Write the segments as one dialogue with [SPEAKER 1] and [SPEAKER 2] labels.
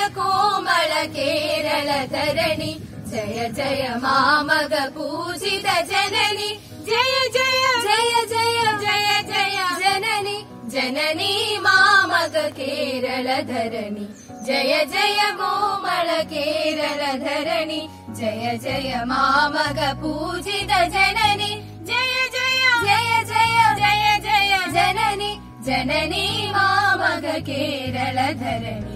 [SPEAKER 1] കോമള കേരള ധരണി ജയ ജയ മാമക പൂജിത ജനനി ജയ ജയ ജയ ജയ ജയ ജയ ജനനി ജനനി മാമക കേരള ധരണി ജയ ജയ കോമള കേരള ധരണി ജയ ജയ മാമക പൂജിത ജനനി ജയ ജയ ജയ ജയ ജയ ജയ ജനനി ജനനി മാമക കേരള ധരണി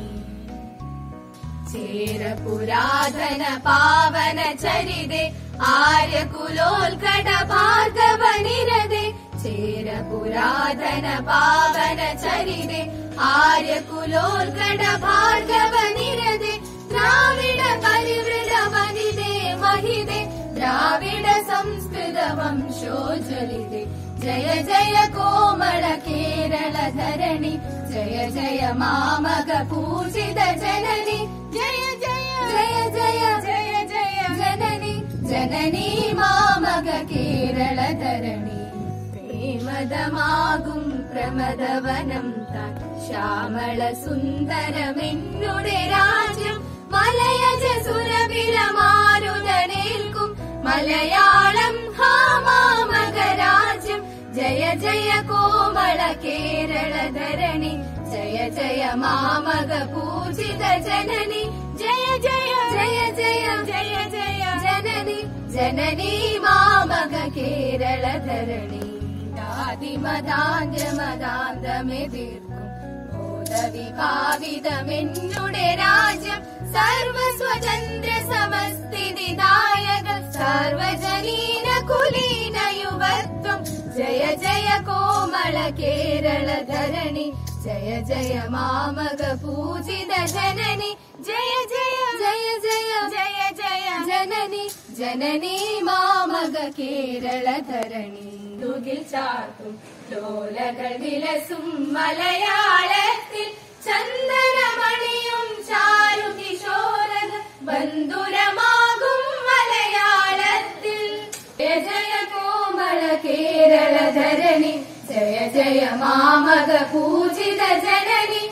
[SPEAKER 1] ചേര പുരാതന പാവന ചരിതേ ആര്യകുലോൽക്കട ഭാർഗവ നിരതേ ചേര പുരാതന പാവന ചരിതേ ആര്യകുലോൽക്കട ഭാർഗവ നിരതേ ദ്രാവിഡ പരിവൃത വനിതേ മഹിതേ ദ്രാവിഡ സംസ്കൃത വംശോജ്വലിതേ ജയ ജയ കോമള കേരള ധരണി ജയ ജയ മാമക പൂജിത ജനനി ജയ ജയ ജയ ജയ ജയ ജയ ജനനി ജനനി മാമക കേരള ധരണി പ്രേമദമാകും പ്രമദവനം താൻ ശ്യാമള സുന്ദരമെന്നുടെ രാജ്യം മലയജ സുരവിലമാരുതനേൽക്കും മലയാളം ഹാ മാമക രാജ്യം ജയ ജയ കോമള കേരള ധരണി ജയ ജയ മാമക പൂജിത ജനനി ജയ ജയ ജയ ജയ ജയ ജയ ജനനി ജനനി മാമക കേരള ധരണി മതാന്തമെതിർക്കും ബോധവിഭാവിതമെന്നുടെ രാജ്യം സർവസ്വതന്ത്ര സമസ്ഥിതിദായക സാർവജനീന കുലീന യുവത്വം ജയ ജയ കോമള കേരള ധരണി ജയ ജയ മാമക പൂജിത ജനനി ജയ ജയ ജയ ജയ ജയ ജയ ജനനി ജനനി മാമക കേരള ധരണി തുകിൽ ചാർത്തും ലോലകൾ വിലസും മലയാളത്തിൽ ചന്ദനമണിയും ചാരു കിശോരക ബന്ധുരമാകും മലയാളത്തിൽ ജയ ജയ കോമള കേരള ധരണി ജയ ജയ മാമക പൂജിത ജനനി